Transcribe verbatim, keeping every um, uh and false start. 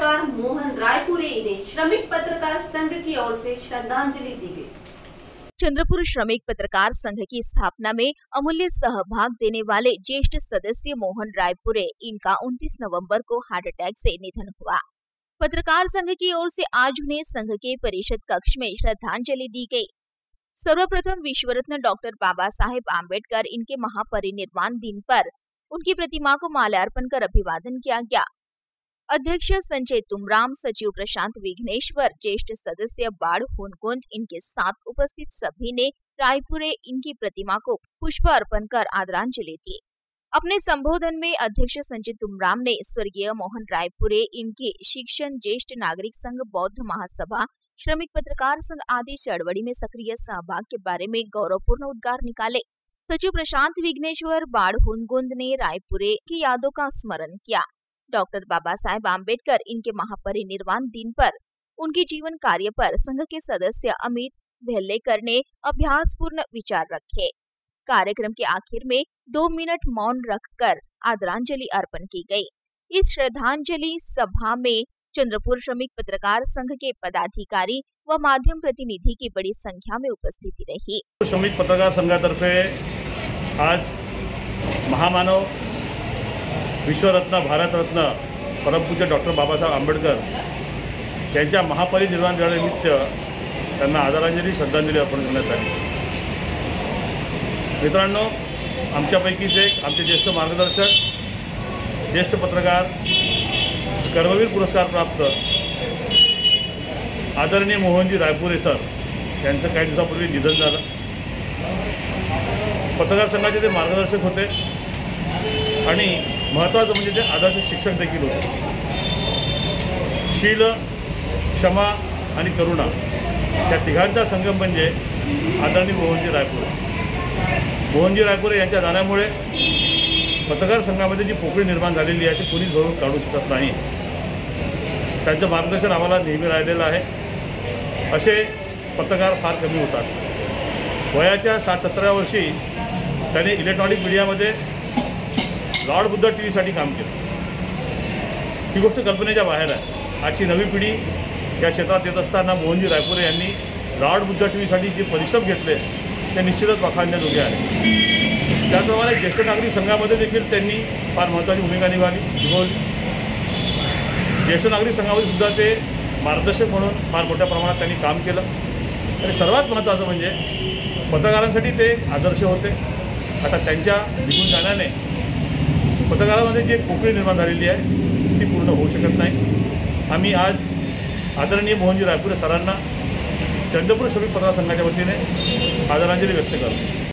पत्रकार मोहन रायपुरे इन्हें श्रमिक पत्रकार संघ की ओर से श्रद्धांजलि दी गई। चंद्रपुर श्रमिक पत्रकार संघ की स्थापना में अमूल्य सहभाग देने वाले ज्येष्ठ सदस्य मोहन रायपुरे इनका उनतीस नवंबर को हार्ट अटैक से निधन हुआ। पत्रकार संघ की ओर से आज उन्हें संघ के परिषद कक्ष में श्रद्धांजलि दी गई। सर्वप्रथम विश्वरत्न डॉक्टर बाबा साहेब आम्बेडकर इनके महापरिनिर्वाण दिन पर उनकी प्रतिमा को माल्यार्पण कर अभिवादन किया गया। अध्यक्ष संजय तुमराम, सचिव प्रशांत विघ्नेश्वर, ज्येष्ठ सदस्य बाढ़ हुनकुंद इनके साथ उपस्थित सभी ने रायपुरे इनकी प्रतिमा को पुष्प अर्पण कर आदरांजलि दी। अपने संबोधन में अध्यक्ष संजय तुमराम ने स्वर्गीय मोहन रायपुरे इनके शिक्षण, ज्येष्ठ नागरिक संघ, बौद्ध महासभा, श्रमिक पत्रकार संघ आदि चळवळी में सक्रिय सहभाग के बारे में गौरवपूर्ण उद्गार निकाले। सचिव प्रशांत विघ्नेश्वर, बाढ़ हुनकुंद ने रायपुरे की यादों का स्मरण किया। डॉक्टर बाबा साहेब आम्बेडकर इनके महापरिनिर्वाण दिन पर उनके जीवन कार्य पर संघ के सदस्य अमित भेल्लेकर ने अभ्यासपूर्ण विचार रखे। कार्यक्रम के आखिर में दो मिनट मौन रखकर आदरांजलि अर्पण की गई। इस श्रद्धांजलि सभा में चंद्रपुर श्रमिक पत्रकार संघ के पदाधिकारी व माध्यम प्रतिनिधि की बड़ी संख्या में उपस्थिति रही। श्रमिक पत्रकार संघातर्फे आज महामानव, विश्वरत्न, भारतरत्न, परमपूज्य डॉक्टर बाबासाहेब आंबेडकर यांच्या महापरिनिर्वाण दिनानिमित्त त्यांना आदरांजली, श्रद्धांजली अर्पण करण्यात आली। मित्रांनो, आमच्यापैकीच एक आमचे ज्येष्ठ मार्गदर्शक, ज्येष्ठ पत्रकार, कर्मवीर पुरस्कार प्राप्त आदरणीय मोहनजी रायपुरे सर यांचं काही दिवसापूर्वी निधन झालं। पत्रकार संघाचे ते मार्गदर्शक होते आणि महत्त्वाचं म्हणजे ते आदर्श शिक्षक देखील होते। शील, क्षमा आणि करुणा या तिघांचा संगम म्हणजे आदरणीय मोहनजी रायपुरे। मोहनजी रायपुरे यांच्या जाण्यामुळे पत्रकार संघामध्ये जी पोकळी निर्माण झालेली आहे ती कोणीच भरून काढू शकत नाही। त्यांचं मार्गदर्शन आम्हाला नेहमी राहिलेलं आहे। असे पत्रकार फार कमी होतात। वयाच्या साठ सत्तराव्या वर्षी त्यांनी इलेक्ट्रॉनिक मीडियामध्ये लॉर्ड बुद्ध टी व्हीसाठी काम केलं। ही गोष्ट कल्पनेच्या बाहेर आहे। आजची नवी पिढी या क्षेत्रात येत असताना मोहनजी रायपुरे यांनी लॉर्ड बुद्ध टी व्हीसाठी जे परिश्रम घेतले ते निश्चितच वाखाणण्याजोगे आहे। त्याचप्रमाणे ज्येष्ठ नागरिक संघामध्ये देखील त्यांनी फार महत्त्वाची भूमिका निभावली निभावली ज्येष्ठ नागरिक संघामध्ये सुद्धा ते मार्गदर्शक म्हणून फार मोठ्या प्रमाणात त्यांनी काम केलं आणि सर्वात महत्त्वाचं म्हणजे पत्रकारांसाठी ते आदर्श होते। आता त्यांच्या निघून जाण्याने पत्रकारांमध्ये जी एक पोकळी निर्माण झालेली आहे ती पूर्ण होऊ शकत नाही। आम्ही आज आदरणीय मोहनजी रायपुरे सरांना चंद्रपूर श्रमिक पत्रकार संघाच्या वतीने आदरांजली व्यक्त करतो।